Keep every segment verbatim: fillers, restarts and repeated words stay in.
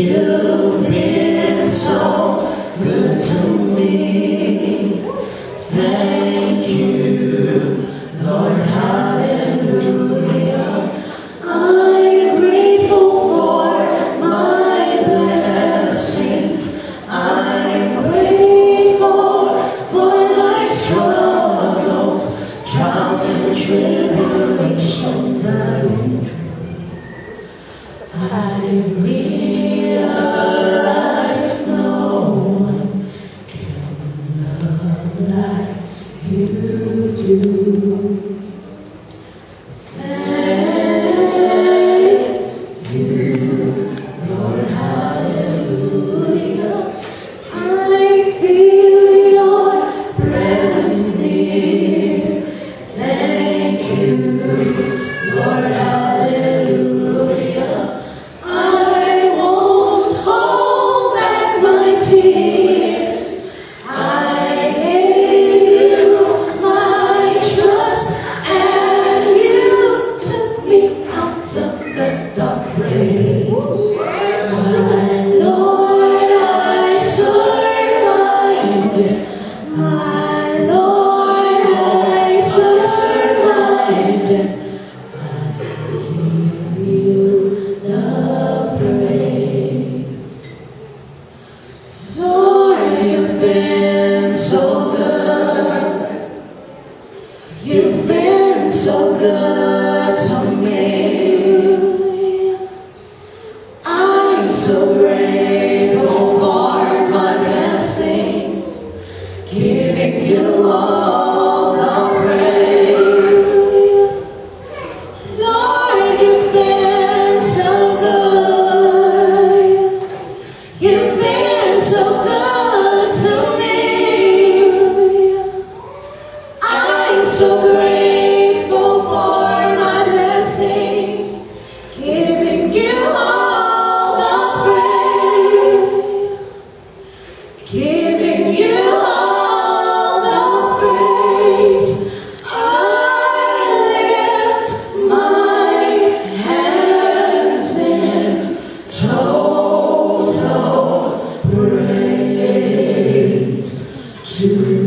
You've been so good to me. Thank you, Lord, hallelujah. I'm grateful for my blessings. I'm grateful for my struggles, trials and tribulations. I realize no one can love like you do. Thank you, Lord, hallelujah. I feel your presence near. Thank you, Lord, hallelujah. I won't hold back my tears. I gave you my trust, and you took me out of the dark rain. My Lord, I survived it. My Lord, I survived it. I give you the praise. Lord, you've been so good. You've been so good to me. I'm so grateful for my blessings, giving you all the praise. Lord, you've been so good. You've been so good to me. I'm so grateful for my blessings, giving you all the praise, giving you all the praise. I lift my hands in total praise to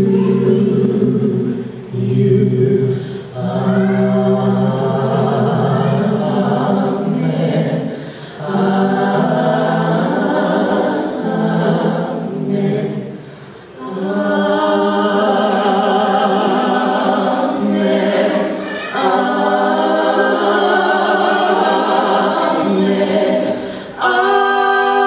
you. Amen. Amen. Amen. Amen.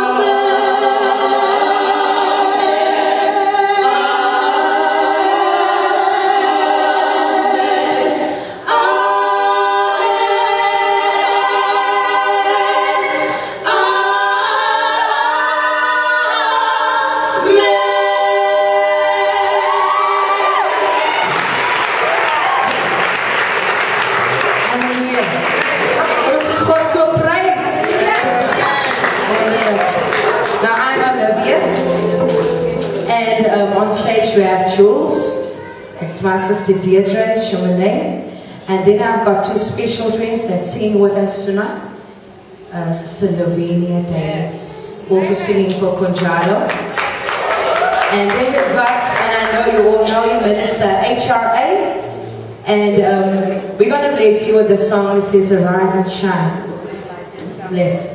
Now I'm Olivia, and um, on stage we have Jules, it's my sister Deirdre, Shumane, and then I've got two special friends that sing with us tonight. Uh, Sister Lavinia Dance, also singing for Conjado. And then we've got, and I know you all know you, Minister H R A, and um, we're going to bless you with the song that says Arise and Shine. Bless.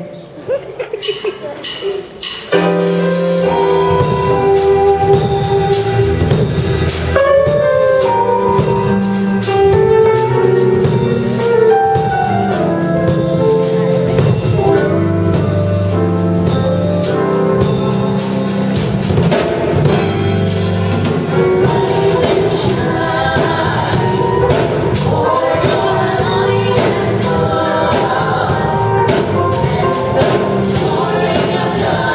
Glory of God.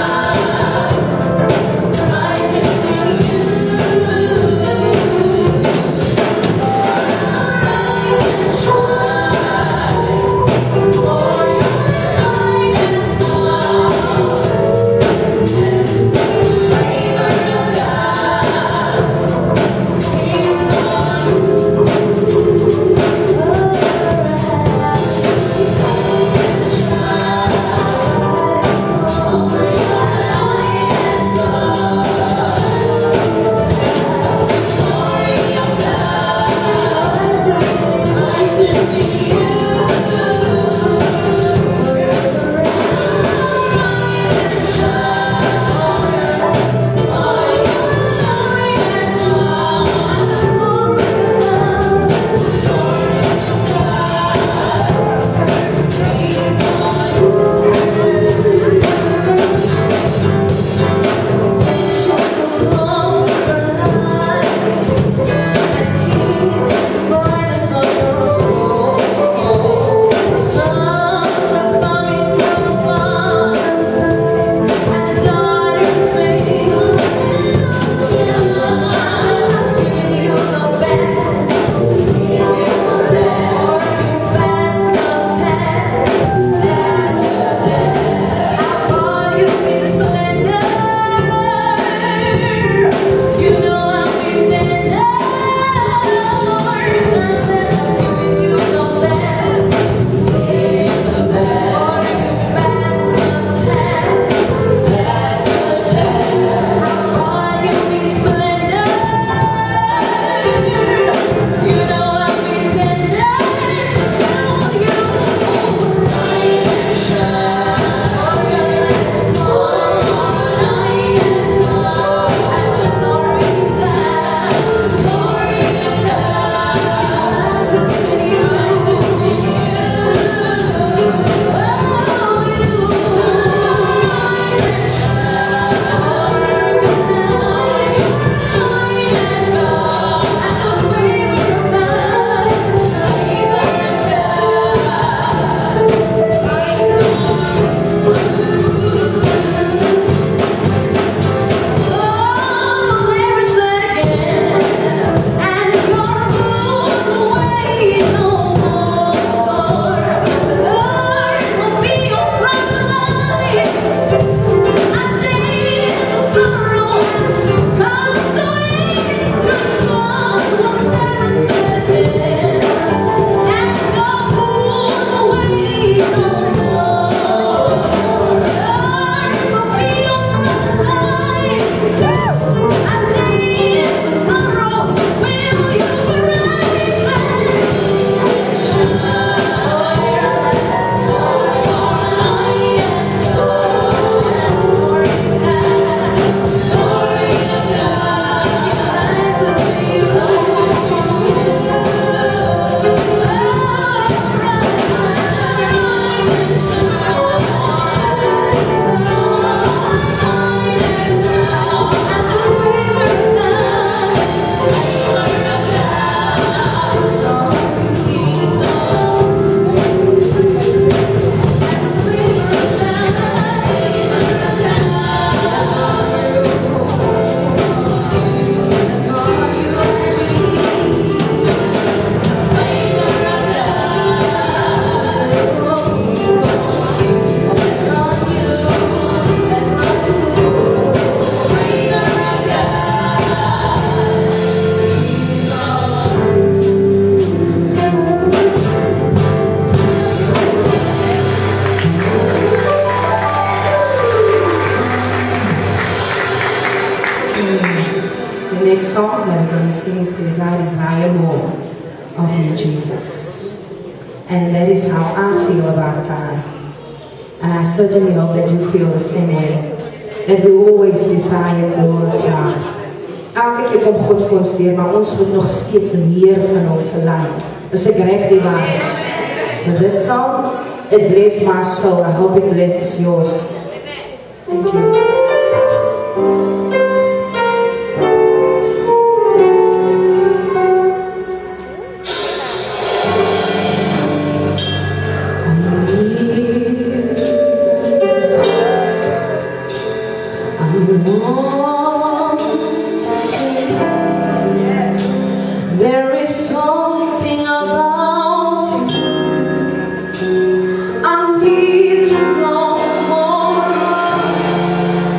says, I desire more of you, Jesus. And that is how I feel about God. And I certainly hope that you feel the same way. That we always desire more of God. Elke keer kom God vir ons deur, maar ons moet nog steeds meer van hom verlang. Dis ek reg die waar is. So this song, it blessed my soul. I hope it blesses yours. Thank you. There is something about you I need to know more.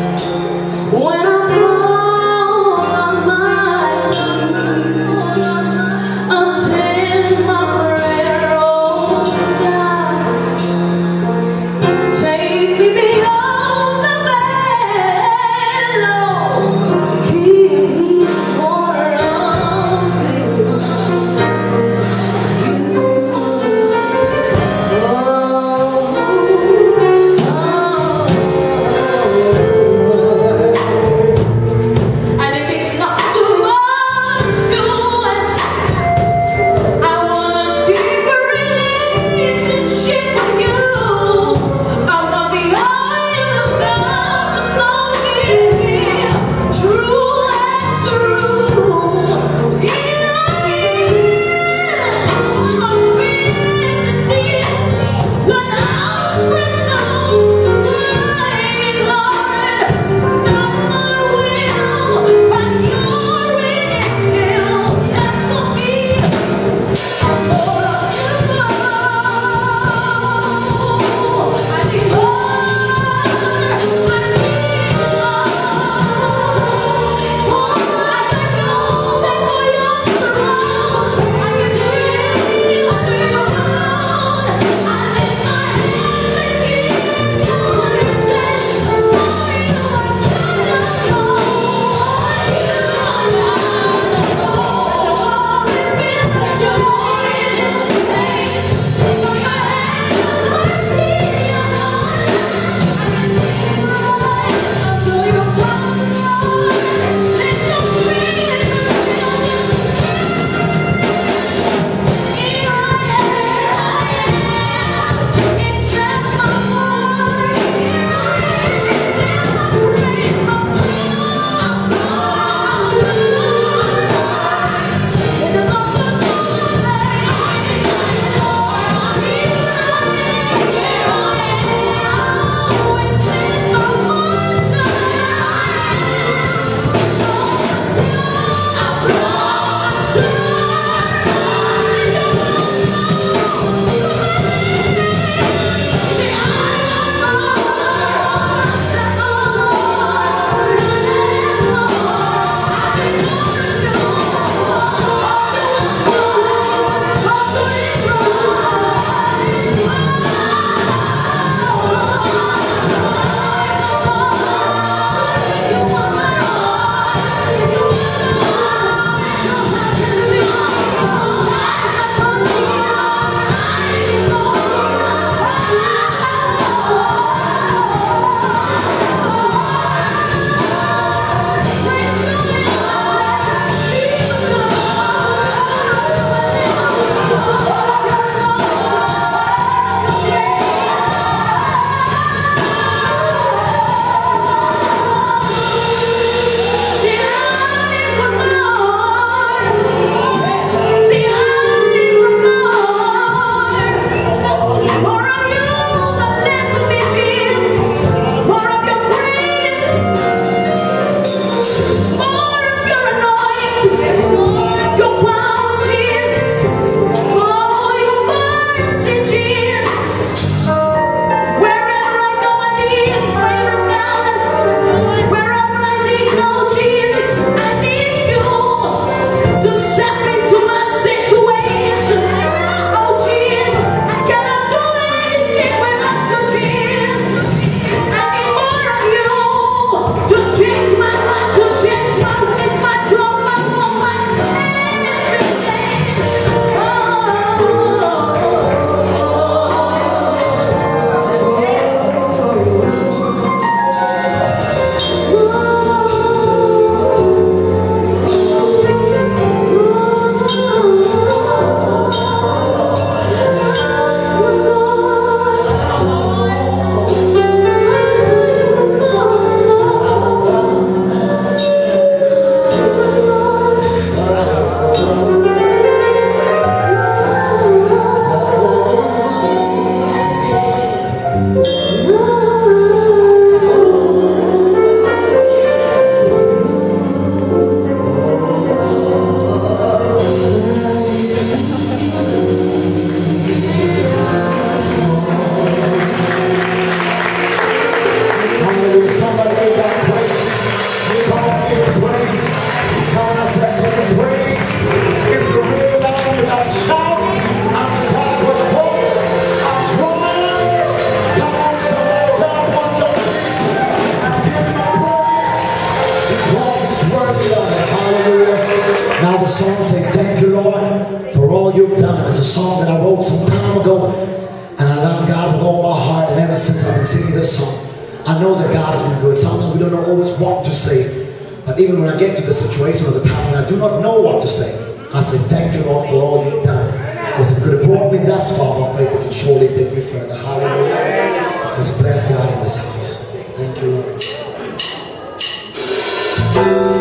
song that I wrote some time ago, and I love God with all my heart, and ever since I've been singing this song, I know that God has been good. Sometimes we don't know always what to say, but even when I get to the situation or the time when I do not know what to say, I say, thank you, Lord, for all you've done. Because if you could have brought me thus far, my faith, it can surely take me further. Hallelujah. Let's bless God in this house. Thank you, Lord.